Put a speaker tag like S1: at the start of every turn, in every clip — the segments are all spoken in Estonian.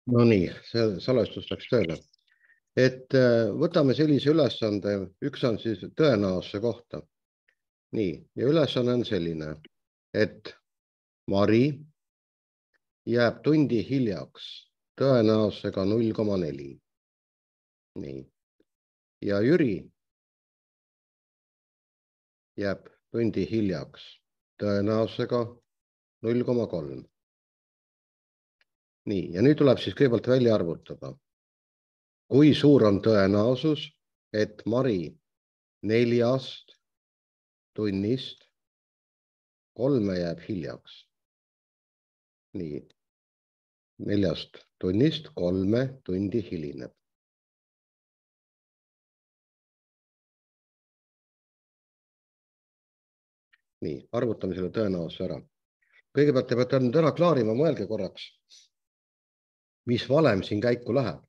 S1: No nii, see salvestus läks tööle. Võtame sellise ülesande, üks on siis tõenäosuse kohta. Nii, ja ülesanne on selline, et Mari jääb tundi hiljaks tõenäosusega 0,4. Nii, ja Jüri jääb tundi hiljaks tõenäosusega 0,3. Nii, ja nüüd tuleb siis kõigepealt välja arvutada, kui suur on tõenäosus, et Mari 4 tunnist 3 jääb hiljaks. Nii, 4 tunnist 3 tundi hilineb. Nii, arvutame selle tõenäosuse ära. Kõigepealt te peate nüüd ära klaarima, mõelge korraks, mis valem siin käiku läheb.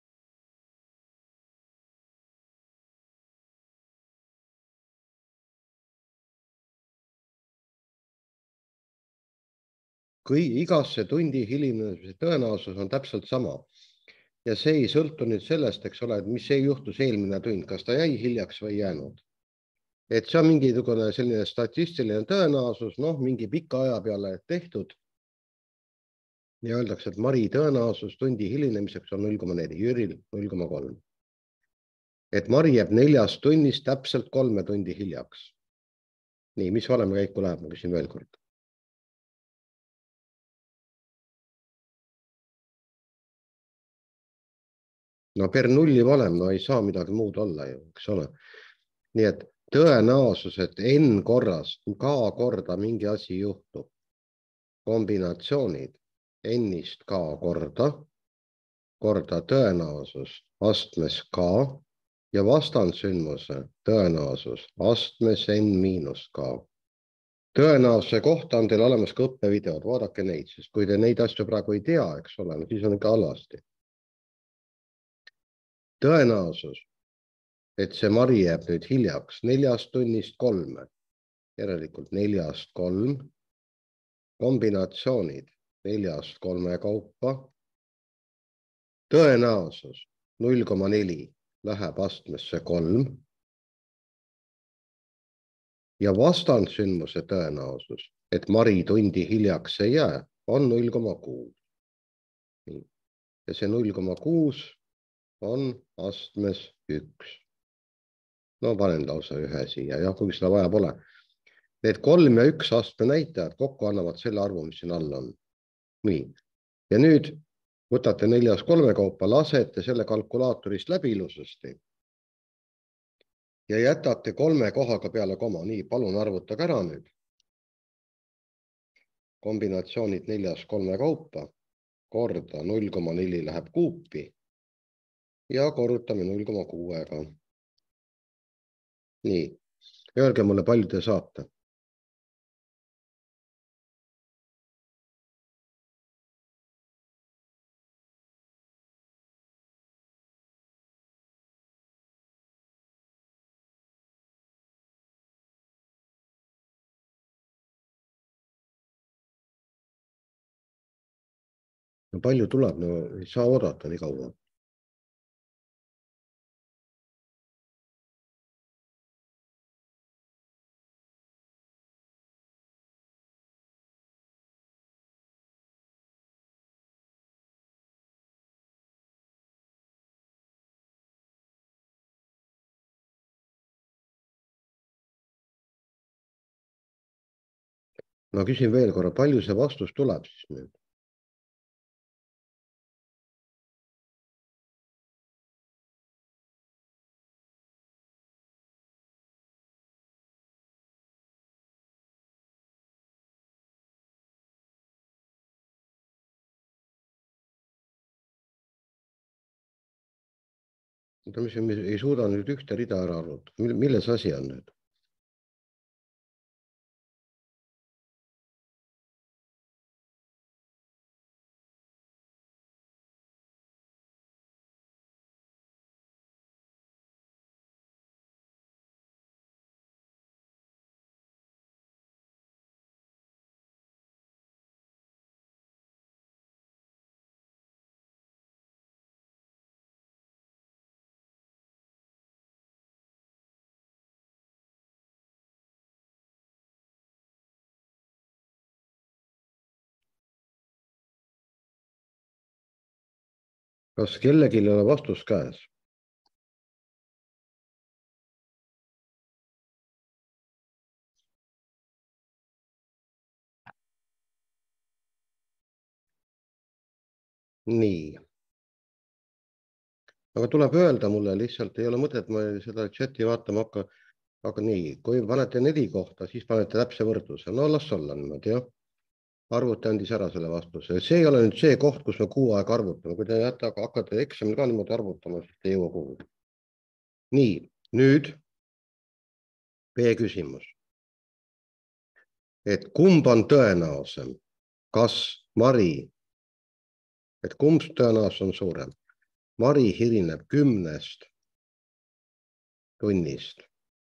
S1: Igasse tundi hilinemise tõenäosus on täpselt sama. Ja see ei sõltu nüüd sellest, eks ole, et mis juhtus eelmine tund, kas ta jäi hiljaks või jäänud. Et see on mingisugune selline statistiline tõenäosus, mingi pika aja peale tehtud. Ja öeldakse, et Mari tõenäosus tundi hilinemiseks on 0,4, Jüril 0,3. Et Mari jääb 4 tunnist täpselt 3 tundi hiljaks. Nii, mis valem käiku läheb, ma küsin veel kord. No per nulli valem, no ei saa midagi muud olla ju, eks ole. Nii et tõenäosus, et n korras, k korda mingi asi juhtub, kombinatsioonid n-ist k korda tõenäosus astmes k ja vastandsündmuse tõenäosus astmes n miinus k. Tõenäosuse kohta on teil olemas ka õppevideod, vaadake neid, sest kui te neid asju praegu ei tea, eks ole, siis on ikka halvasti. Tõenäosus, et see Mari jääb nüüd hiljaks 4 tunnist 3, järelikult 4 3, kombinatsioonid 4 3 kaupa, tõenäosus 0,4 läheb astmesse 3 ja vastandsündmuse tõenäosus, et Mari tundi hiljaks ei jää, on 0,6. Ja see 0,6 on astmes 1. No panen lausa 1 siia, jah, kui seda vaja pole. Need 3 ja 1 astme näitajad kokku annavad selle arvu, mis siin all on. Nii. Ja nüüd võtate 4 3 kaupa, lasete selle kalkulaatorist läbi ilusasti ja jätate 3 kohaga peale koma. Nii, palun arvutage ära nüüd. Kombinatsioonid 4 3 kaupa korda 0,4 läheb kuupi ja korrutame 0,6-ga. Nii, öelge mulle, palju te saate. No palju tuleb, no ei saa oodata nii kaua. Ma küsin veel korra, palju see vastus tuleb siis nüüd? Mis ei suuda nüüd ühte rida ära arvutada. Milles asi on nüüd? Kas kellelgi ei ole vastus käes? Nii. Aga tuleb öelda mulle, lihtsalt ei ole mõtet, ma seda chati vaatama hakka. Aga nii, kui panete 4 kohta, siis panete täpse võrdluse. No las olla niimoodi, jah. Arvuti andis ära selle vastuse. See ei ole nüüd see koht, kus me kuu aega arvutame. Kui te hakkate eksamil ka niimoodi arvutama, siis te ei jõua kuhugi. Nii, nüüd B-küsimus. Et kumb on tõenäosem? Kas Mari, et kumb tõenäosus on suurem? Mari hilineb 10 tunnist.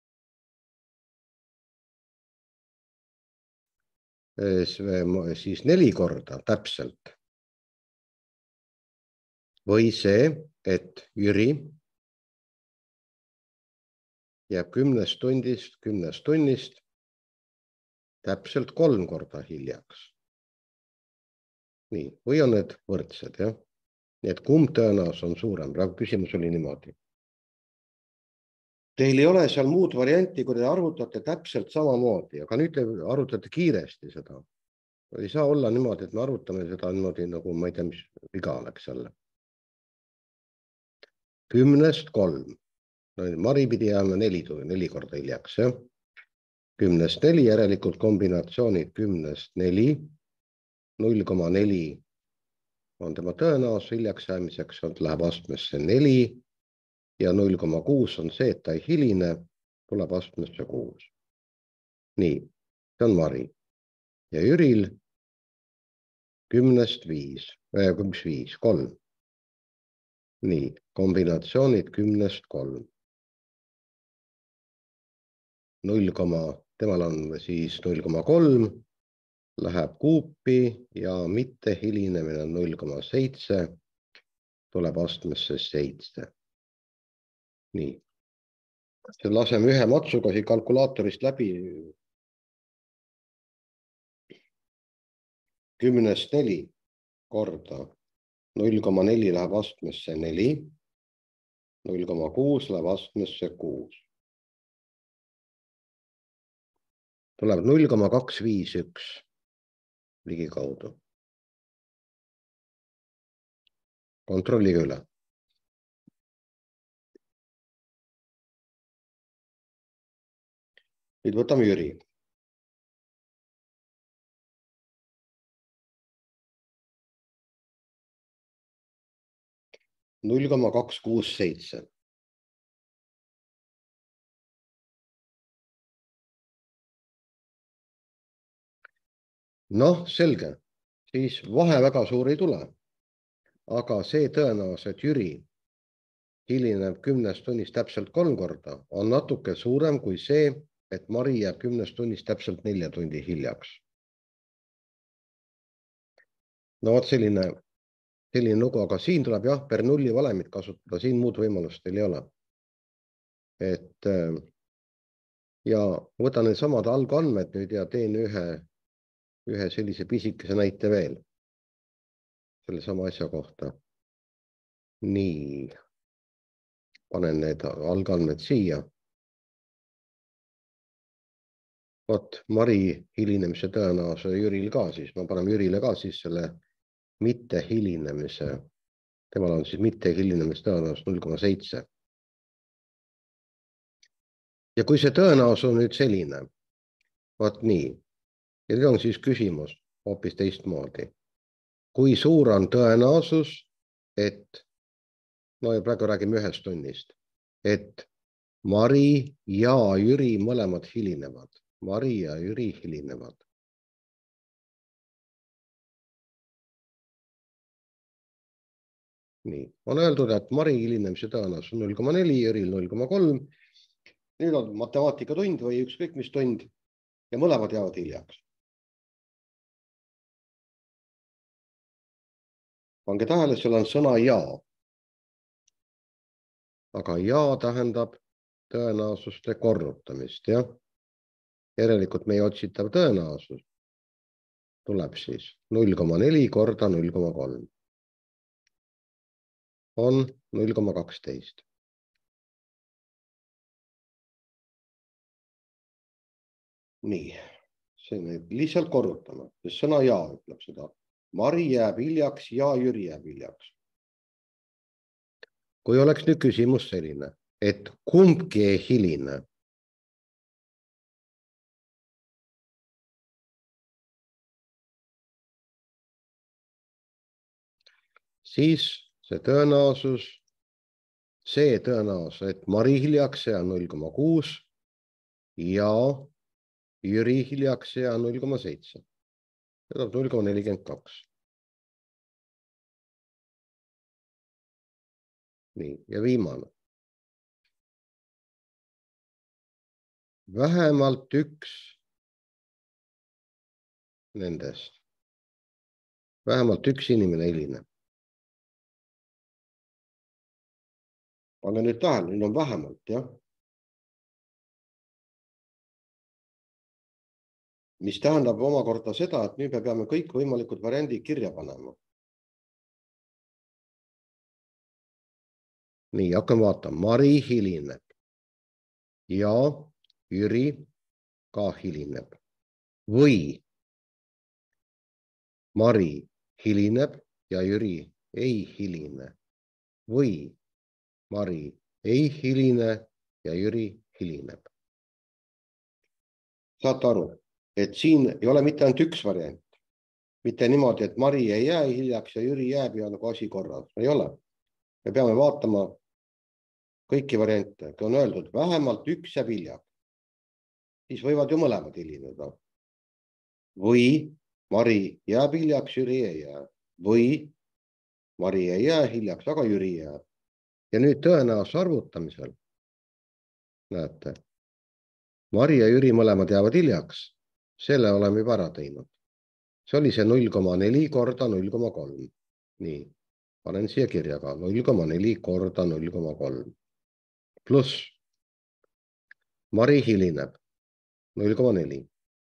S1: Siis 4 korda täpselt. Või see, et Jüri jääb 10 tunnist täpselt 3 korda hiljaks. Nii, või on need võrdsed, jah? Nii et kumb tõenäosus on suurem? Praegu küsimus oli niimoodi. Teil ei ole seal muud varianti, kui te arvutate täpselt samamoodi, aga nüüd te arvutate kiiresti seda. Ei saa olla niimoodi, et me arvutame seda niimoodi, nagu ma ei tea, mis viga oleks jälle. 10-st 3. No, Mari pidi jääma 4 korda hiljaks, jah? 10-st 4, järelikult kombinatsioonid 10-st 4, 0,4 on tema tõenäosus hiljaks jäämiseks, läheb astmesse 4 ja 0,6 on see, et ta ei hiline, tuleb astmesse 6. Nii, see on Mari. Ja Jüril 10-st 5, 3. Nii, kombinatsioonid 10-st 3. Temal on siis 0,3, läheb kuupi ja mitte hilinemine on 0,7, tuleb astmesse 7. Nii, laseme ühe matsuga siin kalkulaatorist läbi. 10-st 4 korda 0,4 läheb astmesse 4, 0,6 läheb astmesse 6. Tuleb 0,251 ligikaudu. Kontrollige üle. Nüüd võtame Jüri. Null koma 267. Noh, selge. Siis vahe väga suur ei tule. Aga see tõenäosus, et Jüri hilineb 10 tunnist täpselt 3 korda, on natuke suurem kui see, et Mari jääb 10 tunnist täpselt 4 tundi hiljaks. No vot selline lugu, aga siin tuleb jah, Bernoulli valemit kasutada, siin muud võimalust teil ei ole. Et ja võtan need samad algandmed nüüd ja teen ühe sellise pisikese näite veel selle sama asja kohta. Nii, panen need algandmed siia. Vot, Mari hilinemise tõenäosus Jüril ka siis. Ma panen Jürile ka siis selle mitte hilinemise. Temal on siis mitte hilinemise tõenäosus 0,7. Ja kui see tõenäosus on nüüd selline, vot nii. Ja nüüd on siis küsimus hoopis teistmoodi. Kui suur on tõenäosus, et, no ja praegu räägime 1 tunnist, et Mari ja Jüri mõlemad hilinevad. Mari ja Jüri hilinevad. Nii, on öeldud, et Mari hilinemise tõenäosus on 0,4, Jüril 0,3. Nüüd on matemaatikatund või ükskõik mis tund ja mõlemad jäävad hiljaks. Pange tähele, seal on sõna ja. Aga ja tähendab tõenäosuste korrutamist, jah? Järelikult meie otsitav tõenäosus tuleb siis 0,4 korda 0,3. on 0,12. Nii, see nüüd lihtsalt korrutame, sest sõna ja ütleb seda. Mari jääb hiljaks ja Jüri jääb hiljaks. Kui oleks nüüd küsimus selline, et kumbki ei hiline, siis see tõenäosus, et Mari hiljaks jää 0,6 ja Jüri hiljaks jää 0,7. See on 0,42. Nii, ja viimane. Vähemalt üks nendest. Vähemalt üks inimene hilineb. Pane nüüd tähele, nüüd on vähemalt, jah. Mis tähendab omakorda seda, et nüüd me peame kõik võimalikud variandid kirja panema. Nii, hakkame vaatama. Mari hilineb ja Jüri ka hilineb. Või Mari hilineb ja Jüri ei hiline. Või Mari ei hiline ja Jüri hilineb. Saate aru, et siin ei ole mitte ainult üks variant. Mitte niimoodi, et Mari ei jää hiljaks ja Jüri jääb ja nagu asi korras. Ei ole. Me peame vaatama kõiki variante. Kui on öeldud, vähemalt üks jääb hiljaks, siis võivad ju mõlemad hilineda. Või Mari jääb hiljaks, Jüri ei jää. Või Mari ei jää hiljaks, aga Jüri jääb. Ja nüüd tõenäosuse arvutamisel, näete, Mari ja Jüri mõlemad jäävad hiljaks. Selle oleme juba ära teinud. See oli see 0,4 korda 0,3. Nii, panen siia kirja ka 0,4 korda 0,3. Pluss Mari hilineb 0,4.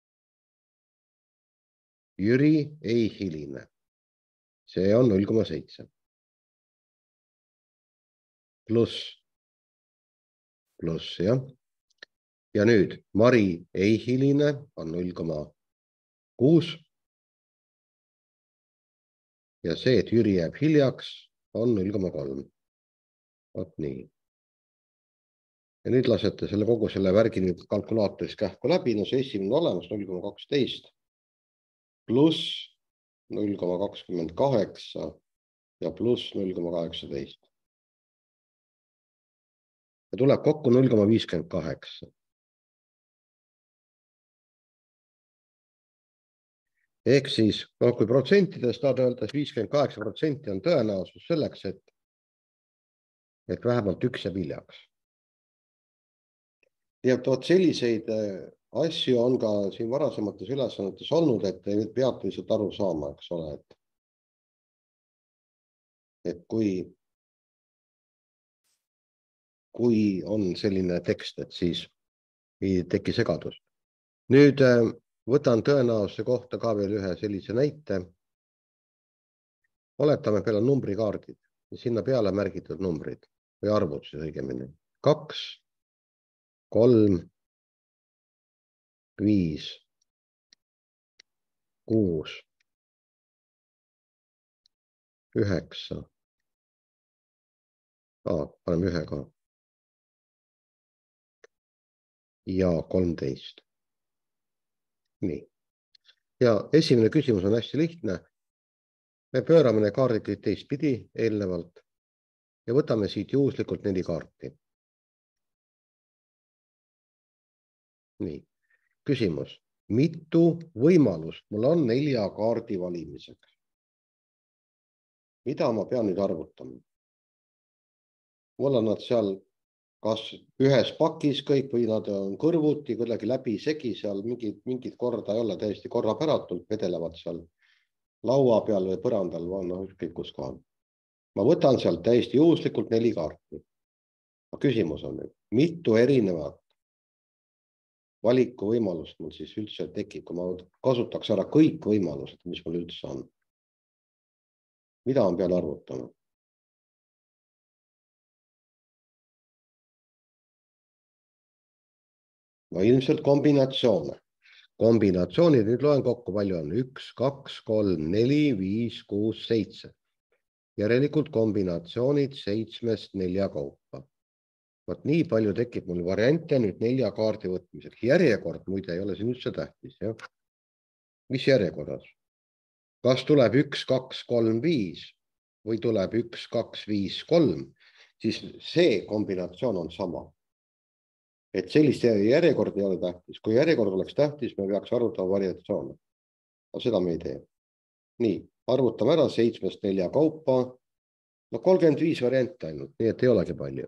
S1: Jüri ei hiline. See on 0,7. Pluss, jah. Ja nüüd Mari ei hiline on 0,6. Ja see, et Jüri jääb hiljaks, on 0,3. Vot nii. Ja nüüd lasete selle kogu selle värgi nüüd kalkulaatoris kähku läbi. No see esimene olemas 0,12 pluss 0,28 ja pluss 0,18. Ja tuleb kokku 0,58. Ehk siis, kui protsentidest tahad öelda, 58% on tõenäosus selleks, et vähemalt üks jääb hiljaks. Ja vot selliseid asju on ka siin varasemates ülesannetes olnud, et te peate lihtsalt aru saama, eks ole, et kui on selline tekst, et siis ei teki segadust. Nüüd võtan tõenäosuse kohta ka veel ühe sellise näite. Oletame, peal on numbrikaardid ja sinna peale märgitud numbrid või arvud siis õigemini. 2, 3, 5, 6, 9. Paneme ühe ka. Ja 13. Nii. Ja esimene küsimus on hästi lihtne. Me pöörame need kaardid kõik teistpidi eelnevalt ja võtame siit juhuslikult 4 kaarti. Nii. Küsimus. Mitu võimalust mul on 4 kaardi valimiseks? Mida ma pean nüüd arvutama? Mul on nad seal kas ühes pakis kõik või nad on kõrvuti kuidagi läbi segi seal, mingid korda ei ole täiesti korrapäratult, vedelevad seal laua peal või põrandal, ükskõik kus kohal. Ma võtan sealt täiesti juhuslikult 4 kaarti. Küsimus on nüüd, mitu erinevat valikuvõimalust mul siis üldse tekib, kui ma kasutaks ära kõik võimalused, mis mul üldse on. Mida ma pean arvutama? No ilmselt kombinatsioone. Kombinatsioonid, nüüd loen kokku, palju on 1, 2, 3, 4, 5, 6, 7. Järelikult kombinatsioonid 7-st 4 kaupa. Vot nii palju tekib mul variante nüüd 4 kaardi võtmiseks. Järjekord muide ei ole siin üldse tähtis. Ja? Mis järjekorras? Kas tuleb 1, 2, 3, 5 või tuleb 1, 2, 5, 3, siis see kombinatsioon on sama. Et sellist järjekord ei ole tähtis. Kui järjekord oleks tähtis, me peaks arvutama variatsioone. Aga seda me ei tee. Nii, arvutame ära 7-st 4 kaupa. No 35 varianti ainult, nii et ei olegi palju.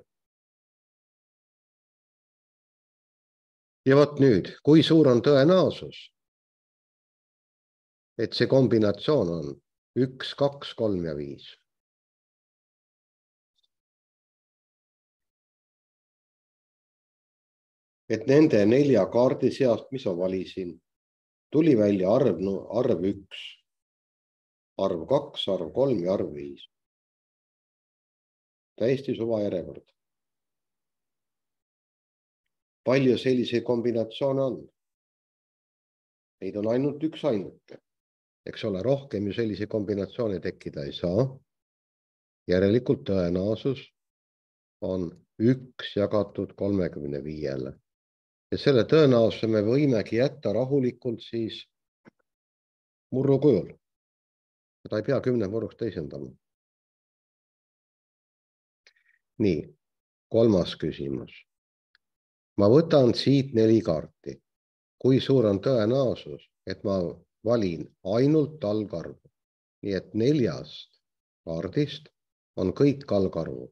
S1: Ja vot nüüd, kui suur on tõenäosus, et see kombinatsioon on 1, 2, 3 ja 5? Et nende 4 kaardi seast, mis ma valisin, tuli välja arv 1, arv 2, arv 3 ja arv 5. Täiesti suva järjekord. Palju selliseid kombinatsioone on? Neid on ainult üks ainuke. Eks ole, rohkem ju selliseid kombinatsioone tekkida ei saa. Järelikult tõenäosus on 1 jagatud 35-le. Ja selle tõenäosuse me võimegi jätta rahulikult siis murru kujul. Ta ei pea 10 murrust teisendama. Nii, 3. küsimus. Ma võtan siit 4 kaarti. Kui suur on tõenäosus, et ma valin ainult algarvu? Nii et 4 kaardist on kõik algarvud.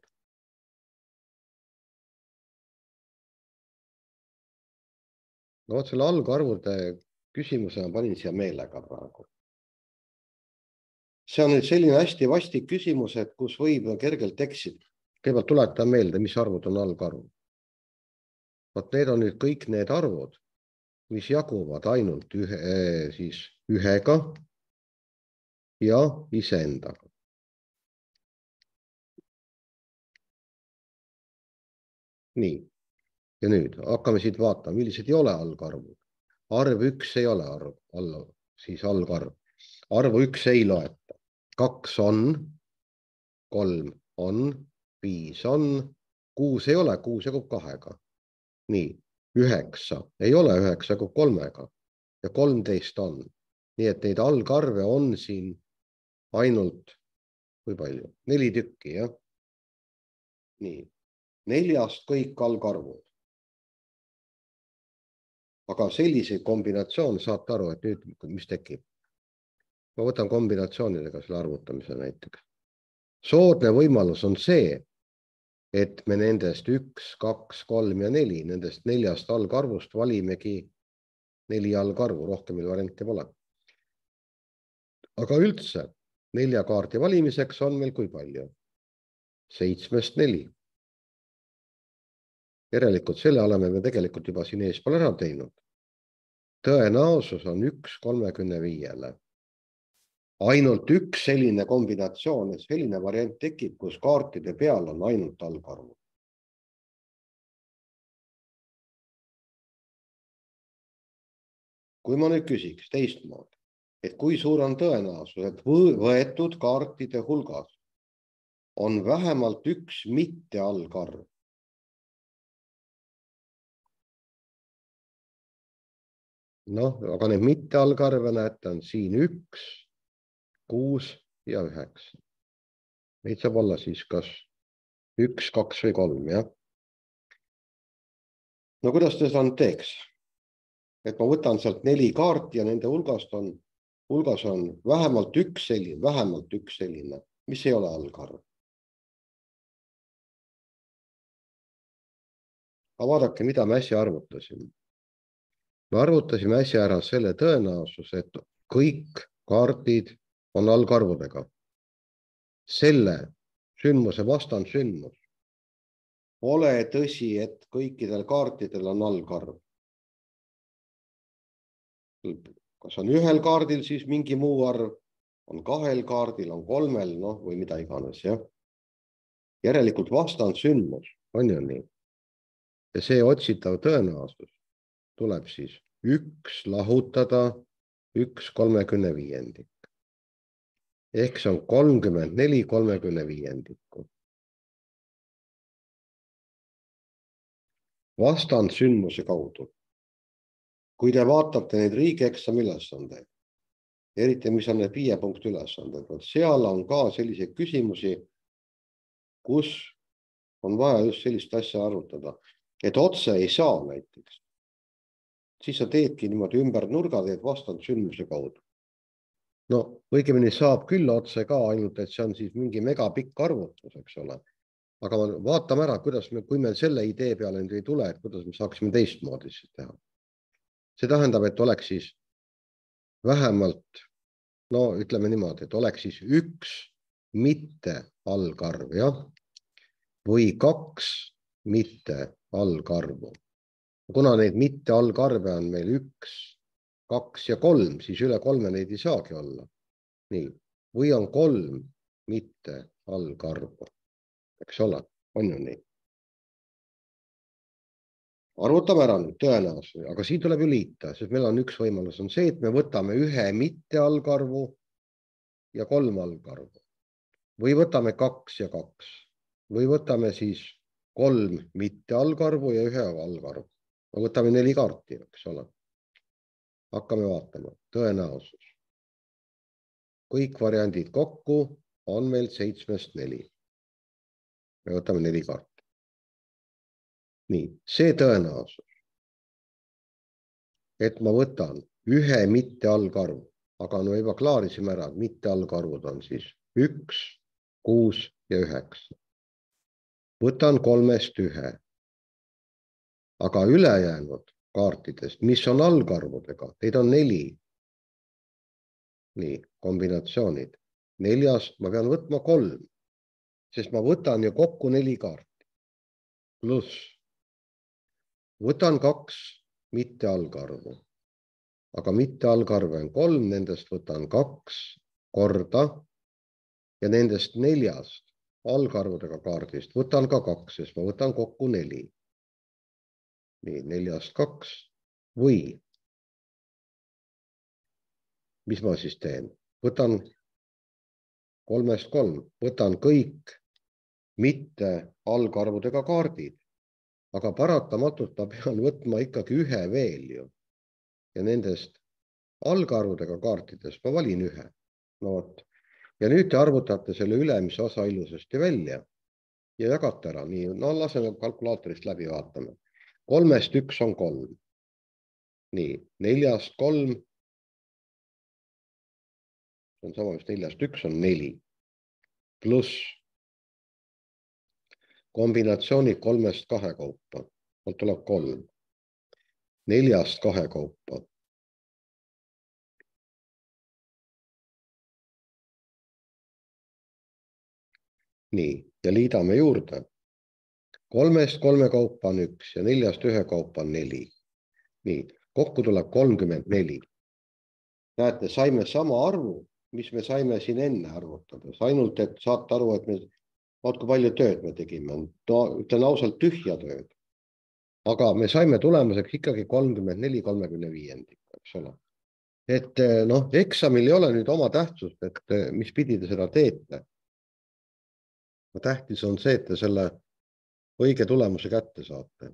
S1: No vot selle algarvude küsimuse ma panin siia meelega praegu. See on nüüd selline hästi vastik küsimus, et kus võib kergelt eksida. Kõigepealt tuletan meelde, mis arvud on algarvud. Vot need on nüüd kõik need arvud, mis jaguvad ainult ühega ja iseendaga. Nii, ja nüüd hakkame siit vaatama, millised ei ole algarvud. Arv 1 ei ole algarv. Arvu 1 ei loeta. 2 on, 3 on, 5 on, 6 ei ole, 6 jagub 2-ga. Nii, 9 ei ole, 9 jagub 3-ga ja 13 on. Nii et neid algarve on siin ainult, kui palju? 4 tükki, jah? Nii, 4-st kõik algarvud. Aga selliseid kombinatsioone saate aru, et nüüd, mis tekib? Ma võtan kombinatsioonidega selle arvutamise näiteks. Soodne võimalus on see, et me nendest 1, 2, 3 ja 4, nendest 4 algarvust valimegi 4 algarvu, rohkem meil variante pole. Aga üldse 4 kaardi valimiseks on meil kui palju? 7-st 4. Järelikult selle oleme me tegelikult juba siin eespool ära teinud. Tõenäosus on 1 35-le. Ainult üks selline kombinatsioon, selline variant tekib, kus kaartide peal on ainult algarvud. Kui ma nüüd küsiks teistmoodi, et kui suur on tõenäosus, et võetud kaartide hulgas on vähemalt üks mittealgarv. Noh, aga need mittealgarve näete on siin 1, 6 ja 9. Neid saab olla siis kas 1, 2 või 3, jah? No kuidas te seda teeks? Et ma võtan sealt 4 kaarti ja nende hulgas on vähemalt üks selline, mis ei ole algarv. Aga vaadake, mida me äsja arvutasime. Me arvutasime äsja ära selle tõenäosuse, et kõik kaardid on algarvudega. Selle sündmuse vastandsündmus. Pole tõsi, et kõikidel kaartidel on algarv. Kas on ühel kaardil siis mingi muu arv, on 2 kaardil, on 3, noh, või mida iganes, jah. Järelikult vastandsündmus on ju nii. Ja see otsitav tõenäosus tuleb siis 1 lahutada 1/35. Ehk see on 34/35. Vastand sündmuse kaudu. Kui te vaatate neid riigieksami ülesandeid, eriti mis on need 5 punkti ülesanded, seal on ka selliseid küsimusi, kus on vaja just sellist asja arutada, et otse ei saa näiteks. Siis sa teedki niimoodi ümber nurga, teed vastand sündmuse kaudu. No õigemini saab küll otse ka, ainult et see on siis mingi megapikk arvutus, eks ole. Aga vaatame ära, kuidas me, kui me selle idee peale nüüd ei tule, et kuidas me saaksime teistmoodi siis teha. See tähendab, et oleks siis vähemalt, no ütleme niimoodi, et oleks siis 1 mitte algarv, jah, või 2 mitte algarvu. Kuna neid mitte algarve on meil 1, 2 ja 3, siis üle 3 neid ei saagi olla. Nii. Või on 3 mitte algarvu. Eks ole, on ju nii. Arvutame ära nüüd tõenäosus, aga siin tuleb ju liita, sest meil on üks võimalus on see, et me võtame 1 mitte algarvu ja 3 algarvu. Või võtame 2 ja 2. Või võtame siis 3 mitte algarvu ja 1 algarvu. Võtame 4 kaarti, eks ole. Hakkame vaatama. Tõenäosus. Kõik variandid kokku on meil 7-st 4. Me võtame 4 kaarti. Nii, see tõenäosus, et ma võtan 1 mitte algarvu, aga no juba klaarisime ära, et mitte algarvud on siis 1, 6 ja 9. Võtan 3-st 1. Aga ülejäänud kaartidest, mis on algarvudega, neid on 4. Nii, kombinatsioonid. 4-st ma pean võtma 3, sest ma võtan ju kokku 4 kaarti. Pluss võtan 2 mitte algarvu, aga mitte algarve on 3, nendest võtan 2 korda ja nendest 4-st algarvudega kaardist võtan ka 2, sest ma võtan kokku 4. Nii, 4-st 2 või mis ma siis teen? Võtan 3-st 3, võtan kõik mitte algarvudega kaardid. Aga paratamatult ma pean võtma ikkagi 1 veel ju. Ja nendest algarvudega kaartidest ma valin 1. No võt. Ja nüüd te arvutate selle ülemise osa ilusasti välja ja jagate ära. Nii, no laseme kalkulaatorist läbi vaatame. 3-st 1 on 3. Nii, 4-st 3. See on sama, mis 4-st 1 on 4. Pluss kombinatsioonid 3-st 2 kaupa. Mul tuleb 3. 4-st 2 kaupa. Nii, ja liidame juurde. 3-st 3 kaupa on 1 ja 4-st 1 kaupa on 4. Nii, kokku tuleb 34. Näete, saime sama arvu, mis me saime siin enne arvutades. Ainult, et saate aru, et me kui palju tööd me tegime. Ütlen ausalt tühja tööd. Aga me saime tulemuseks ikkagi 34/35, eks ole. Et noh, eksamil ei ole nüüd oma tähtsust, et mis pidi te seda teete. Tähtis on see, et te selle õige tulemuse kätte saate.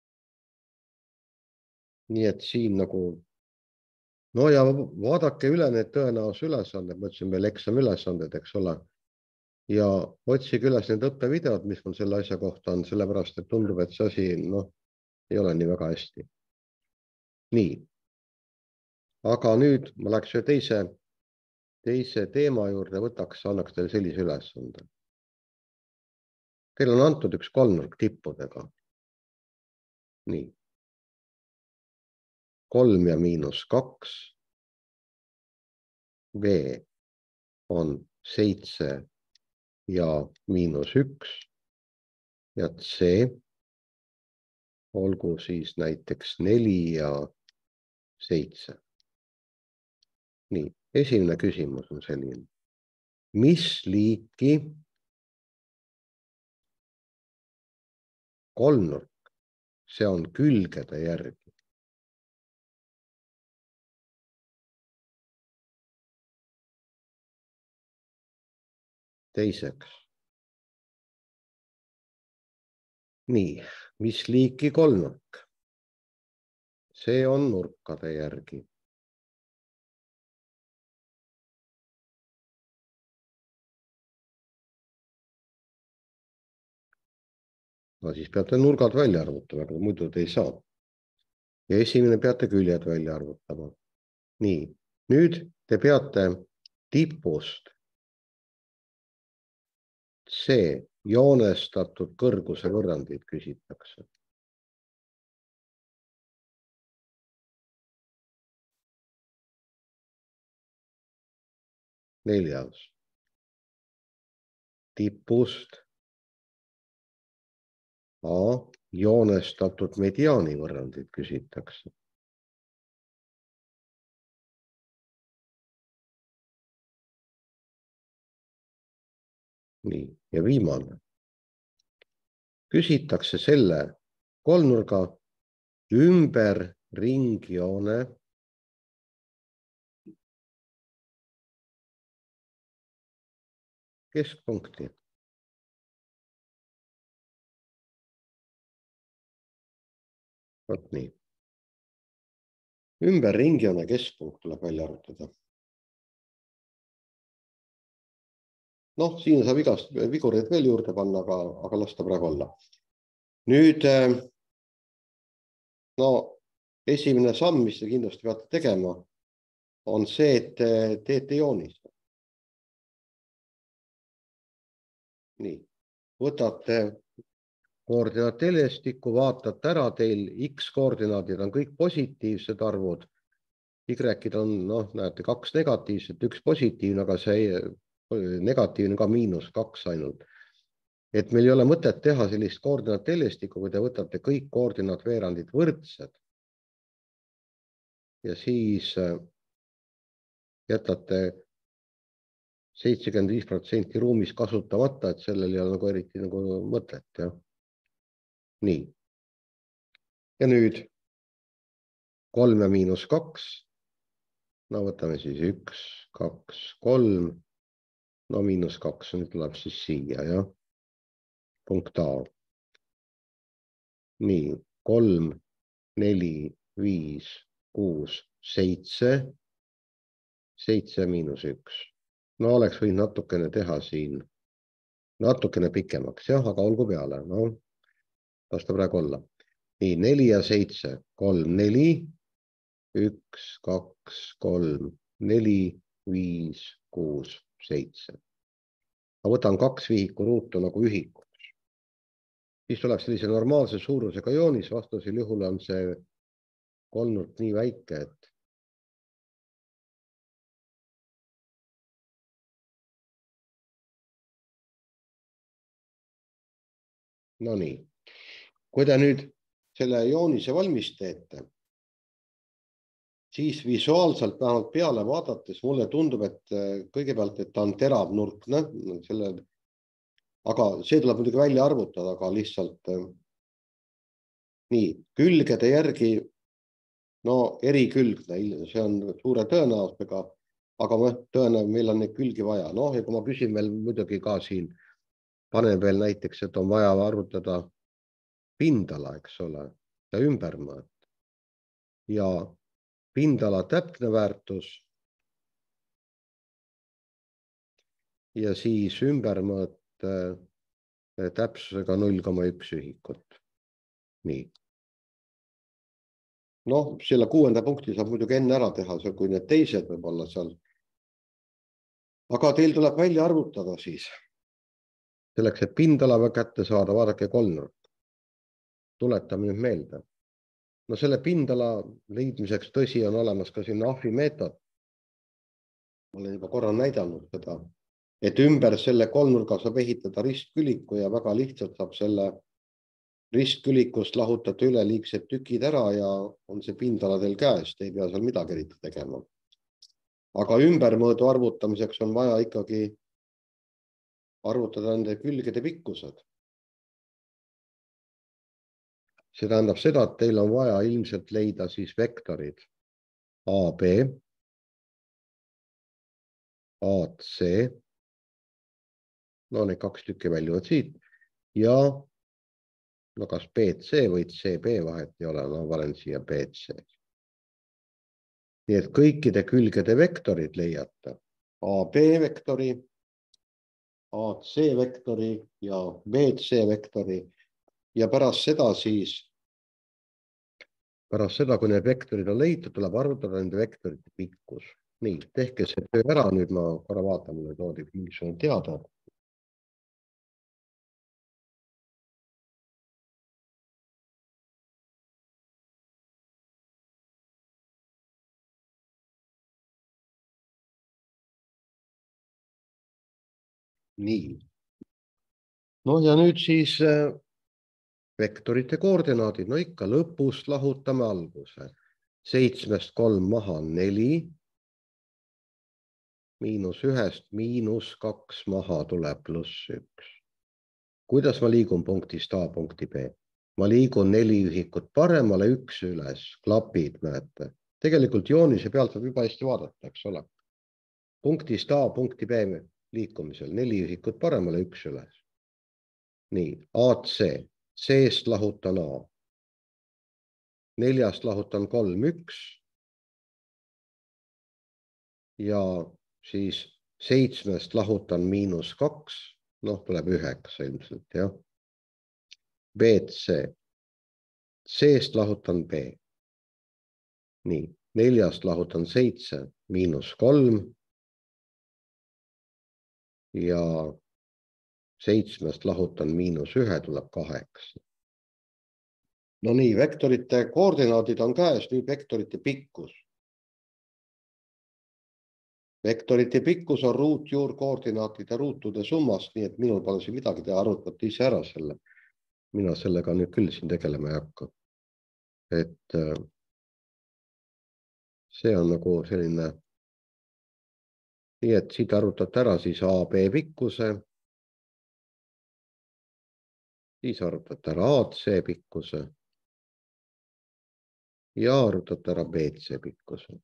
S1: Nii et siin nagu, no ja vaadake üle need tõenäosuse ülesanded, ma ütlesin veel eksami ülesanded, eks ole. Ja otsige üles need õppevideod, mis mul selle asja kohta on, sellepärast, et tundub, et see asi, noh, ei ole nii väga hästi. Nii. Aga nüüd ma läks ühe teise teema juurde, annaks teile sellise ülesande. Teil on antud üks kolmnurk tippudega. Nii. 3 ja -2. V on 7 ja -1. Ja C olgu siis näiteks 4 ja 7. Nii, esimene küsimus on selline. Mis liiki kolmnurk see on külgede järgi? teiseks. Nii, mis liiki kolmnurk? See on nurkade järgi. No siis peate nurgad välja arvutama, aga muidu te ei saa. Ja esimene peate küljed välja arvutama. Nii, nüüd te peate tipust C joonestatud kõrguse võrrandid küsitakse. Neljas. Tipust A joonestatud mediaani võrrandid küsitakse. Nii, ja viimane. Küsitakse selle kolmnurga ümber ringjoone keskpunkti. Vot nii. Ümber ringjoone keskpunkt tuleb välja arvutada. Noh, siin saab igast vigureid veel juurde panna, aga las ta praegu olla. Nüüd, no esimene samm, mis te kindlasti peate tegema, on see, et teete joonise. Nii, võtate koordinaateljestikku, vaatate ära, teil X-koordinaadid on kõik positiivsed arvud. Y-id on, noh, näete, 2 negatiivset, 1 positiivne, aga see negatiivne ka -2 ainult. Et meil ei ole mõtet teha sellist koordinaateljestikku, kui te võtate kõik koordinaatveerandid võrdsed. Ja siis jätate 75% ruumis kasutamata, et sellel ei ole nagu eriti nagu mõtet. Ja? Nii. Ja nüüd 3 ja -2. No võtame siis 1, 2, 3. No -2, nüüd tuleb siis siia, jah. Punkt A. Nii, 3, 4, 5, 6, 7. 7 -1. No oleks võinud natukene teha siin. Natukene pikemaks, jah, aga olgu peale. No, las ta praegu olla. Nii, 4 ja 7. 3, 4. 1, 2, 3, 4, 5, 6, 7. Ma võtan 2 vihiku ruutu nagu ühikus. Siis tuleb sellise normaalse suurusega joonis, vastasel juhul on see kolmnurk nii väike, et no nii. Kui te nüüd selle joonise valmis teete, siis visuaalselt vähemalt peale vaadates mulle tundub, et kõigepealt, et ta on teravnurkne, aga see tuleb muidugi välja arvutada, aga lihtsalt nii, külgede järgi, no erikülgne, see on suure tõenäosusega, aga tõenäoliselt meil on neid külgi vaja. No, ja kui ma küsin veel muidugi ka siin, panen veel näiteks, et on vaja arvutada pindala, eks ole, ja ümbermõõt. Ja pindala täpne väärtus ja siis ümbermõõt täpsusega 0,1 ühikut. Nii. Noh, selle 6. punkti saab muidugi enne ära teha, kui need teised võib olla seal. Aga teil tuleb välja arvutada siis. Selleks, et pindala kätte saada, vaadake kolmnurk. Tuletame nüüd meelde. No selle pindala leidmiseks tõsi on olemas ka siin Ahvi meetod. Ma olen juba korra näidanud seda, et ümber selle kolmnurga saab ehitada ristküliku ja väga lihtsalt saab selle ristkülikust lahutada üleliigsed tükid ära ja on see pindala teil käes, te ei pea seal midagi eriti tegema. Aga ümbermõõdu arvutamiseks on vaja ikkagi arvutada nende külgede pikkused. See tähendab seda, et teil on vaja ilmselt leida siis vektorid AB, AC no need kaks tükki väljuvad siit ja no kas BC või CB vahet ei ole, no panen siia BC. Nii et kõikide külgede vektorid leiate AB vektori, AC vektori ja BC vektori ja pärast seda, kui need vektorid on leitud, tuleb arvutada nende vektorite pikkus. Nii, tehke see töö ära, nüüd ma korra vaatan, mulle toodi mingisugune teada. Nii. No ja nüüd siis vektorite koordinaadid, no ikka lõpust lahutame alguse. 7-st 3 maha 4, -1-st -2 maha tuleb +1. Kuidas ma liigun punktist A punkti B? Ma liigun 4 ühikut paremale, 1 üles, klapid, näete. Tegelikult joonise pealt võib juba hästi vaadata, eks ole. Punktist A punkti B liikumisel 4 ühikut paremale, 1 üles. Nii, AC, C-st lahutan A. 4-st lahutan 3, 1. Ja siis 7-st lahutan -2, noh, tuleb 9 ilmselt, jah. BC, C-st lahutan B. Nii, 4-st lahutan 7, -3. Ja 7-st lahutan -1, tuleb 8. No nii, vektorite koordinaadid on käes, nüüd vektorite pikkus. Vektorite pikkus on ruutjuurkoordinaatide ruutude summast, nii et minul pole siin midagi teha, arvutate ise ära selle. Mina sellega nüüd küll siin tegelema ei hakka. Et see on nagu selline, nii et siit arvutate ära siis AB pikkuse, siis arvutate ära AC pikkuse ja arvutate ära BC pikkuse.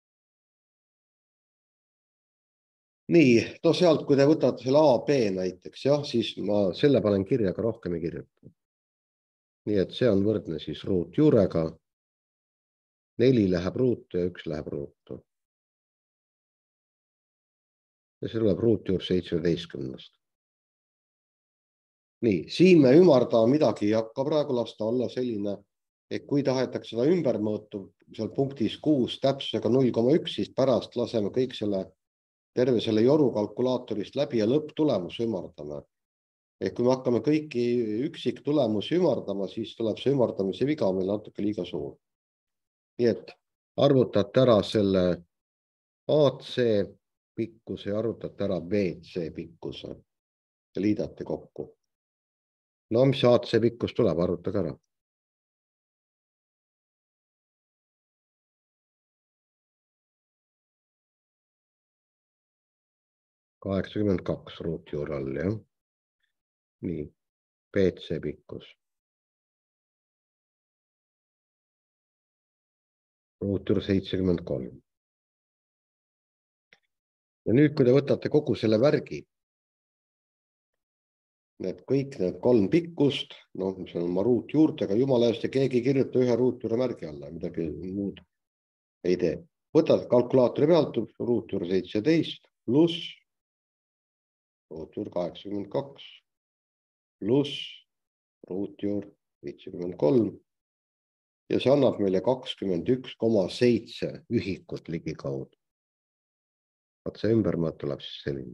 S1: Nii, no sealt, kui te võtate selle AB näiteks, jah, siis ma selle panen kirja, aga rohkem ei kirjuta. Nii et see on võrdne siis ruutjuurega. 4 läheb ruutu ja 1 läheb ruutu. Ja see tuleb ruutjuur 17. Nii, siin me ümardama midagi ei hakka praegu, lasta olla selline, et kui tahetakse seda ümber mõõtu seal punktis 6 täpsusega 0,1, siis pärast laseme kõik terve selle joru kalkulaatorist läbi ja lõpptulemus ümardame. Ehk kui me hakkame kõiki üksiktulemusi ümardama, siis tuleb see ümardamise viga meil natuke liiga suur. Nii et arvutate ära selle AC pikkuse ja arvutate ära BC pikkuse ja liidate kokku. No mis AC pikkus tuleb, arvutage ära. $82 ruutjuur all, jah. Nii, BC pikkus. Ruutjuur 73. Ja nüüd, kui te võtate kogu selle värgi, kõik need 3 pikkust, noh, mis on oma ruutjuurtega, jumala eest ja keegi kirjuta ühe ruutjuure märgi alla, midagi muud ei tee. Võtad kalkulaatori pealt ruutjuur 17 pluss ruutjuur 82 pluss ruutjuur 73 ja see annab meile 21,7 ühikut ligikaudu. Vaat see ümbermõõt tuleb siis selline.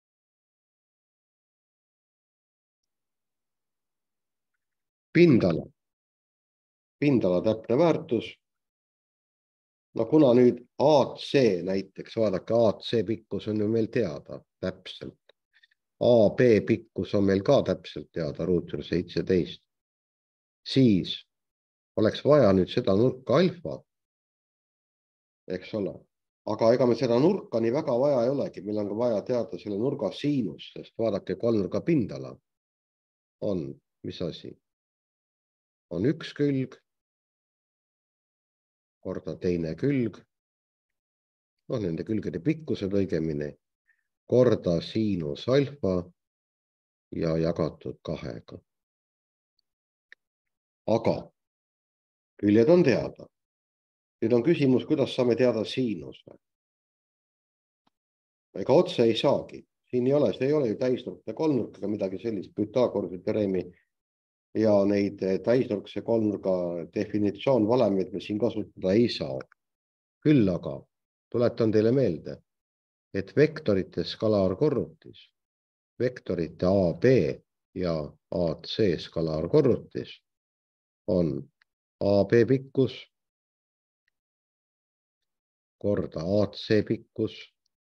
S1: Pindala täpne väärtus. No kuna nüüd AC näiteks, vaadake, AC pikkus on ju meil teada täpselt. AB pikkus on meil ka täpselt teada, ruutjuur 17. Siis oleks vaja nüüd seda nurka alfa, eks ole. Aga ega me seda nurka nii väga vaja ei olegi, meil on ka vaja teada selle nurga siinus, sest vaadake, kolmnurga pindala on, mis asi? On üks külg, korda teine külg, noh, nende külgede pikkused õigemini, korda siinus alfa ja jagatud 2-ga. Aga küljed on teada. Nüüd on küsimus, kuidas saame teada siinuse. Ega otse ei saagi. Siin ei ole, see ei ole ju täisnurk ja kolmnurk ega midagi sellist. Pythagorase teoreemi ja neid täisnurkse kolmnurga definitsioon valemeid me siin kasutada ei saa. Küll aga tuletan teile meelde, et vektorite skalaarkorrutis, vektorite AB ja AC skalaarkorrutis on AB pikkus korda AC pikkus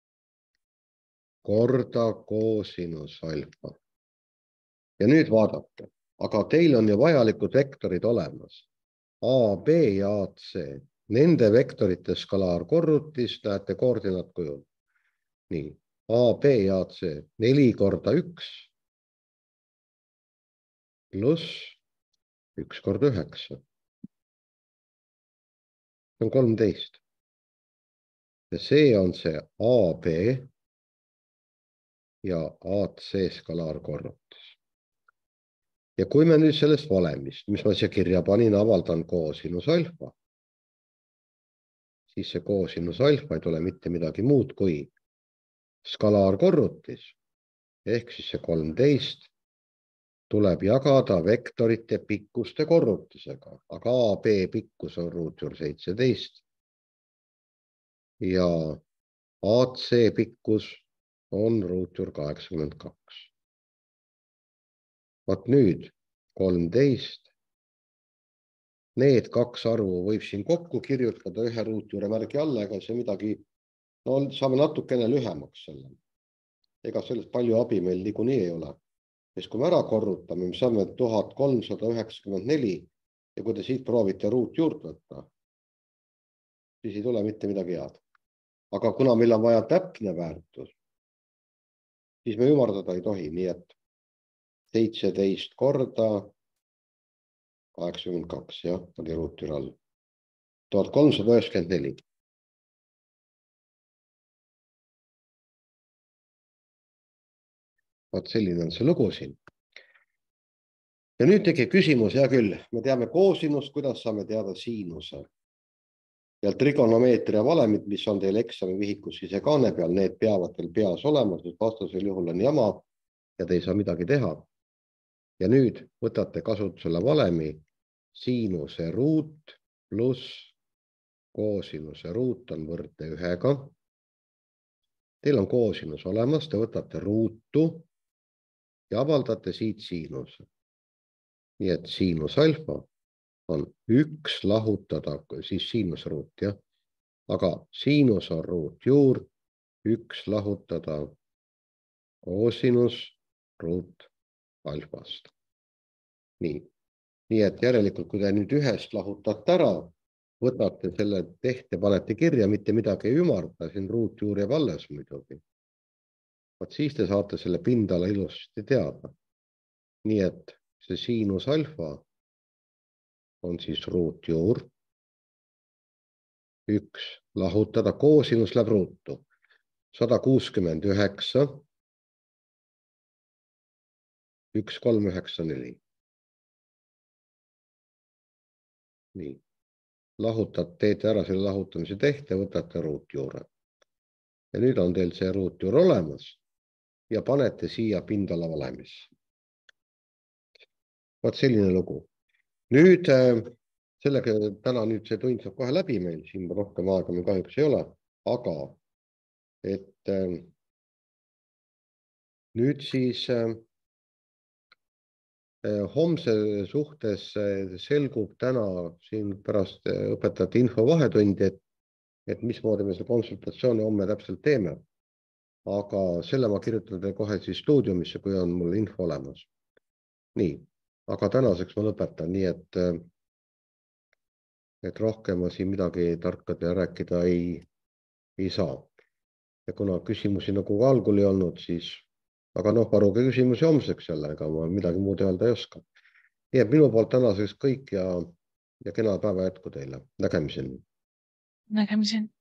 S1: korda koosinus alfa. Ja nüüd vaadake, aga teil on ju vajalikud vektorid olemas. AB ja AC, nende vektorite skalaarkorrutis näete koordinaatkujul. Nii, AB ja AC 4 korda 1 pluss 1 korda 9. See on 13. Ja see on see AB ja AC skalaarkorrutis. Ja kui me nüüd sellest valemist, mis ma siia kirja panin, avaldan koosinus alfa, siis see koosinus alfa ei tule mitte midagi muud kui skalaarkorrutis, ehk siis see 13 tuleb jagada vektorite pikkuste korrutisega, aga AB pikkus on ruutjuur 17 ja AC pikkus on ruutjuur 82. Vaat nüüd 13. Need kaks arvu võib siin kokku kirjutada ühe ruutjuure märgi alla, ega see midagi, no saame natukene lühemaks selle. Ega sellest palju abi meil niikuinii ei ole. Sest kui me ära korrutame, me saame 1394 ja kui te siit proovite ruutjuurt võtta, siis ei tule mitte midagi head. Aga kuna meil on vaja täpne väärtus, siis me ümardada ei tohi, nii et 17 korda 82, jah, oli ruutjuur all. 1394. Vaat selline on see lugu siin. Ja nüüd tekib küsimus, hea küll, me teame koosinust, kuidas saame teada siinuse. Ja trigonomeetria valemid, mis on teil eksami vihikus sisekaane peal, need peavad teil peas olema, sest vastasel juhul on jama ja te ei saa midagi teha. Ja nüüd võtate kasutusele valemi siinuse ruut pluss koosinuse ruut on võrdne 1-ga. Teil on koosinus olemas, te võtate ruutu ja avaldate siit siinuse. Nii et siinus alfa on 1 lahutada, siis siinuse ruut, jah. Aga siinus on ruutjuur 1 lahutada koosinus ruut alfast. Nii et järelikult, kui te nüüd 1-st lahutate ära, võtate selle tehte, panete kirja, mitte midagi ei ümarda, siin ruutjuur jääb alles muidugi. Vaat siis te saate selle pindala ilusti teada. Nii et see siinus alfa on siis ruutjuur 1 lahutada, koosinus läheb ruutu 169 1394. Nii, teete ära selle lahutamise tehte, võtate ruutjuure. Ja nüüd on teil see ruutjuur olemas ja panete siia pindala valemisse. Vaat selline lugu. Nüüd sellega täna nüüd see tund saab kohe läbi meil, siin rohkem aega meil kahjuks ei ole, aga et nüüd siis homse suhtes selgub täna siin pärast õpetajate infovahetundi, et mismoodi me selle konsultatsiooni homme täpselt teeme. Aga selle ma kirjutan teile kohe siis stuudiumisse, kui on mul info olemas. Nii, aga tänaseks ma lõpetan, nii et rohkem ma siin midagi tarkade rääkida ei saa. Ja kuna küsimusi nagu algul ei olnud, siis aga paruge küsimusi homseks jälle, ega ma midagi muud öelda ei oska. Nii et minu poolt tänaseks kõik ja kena päeva jätku teile. Nägemiseni.
S2: Nägemiseni.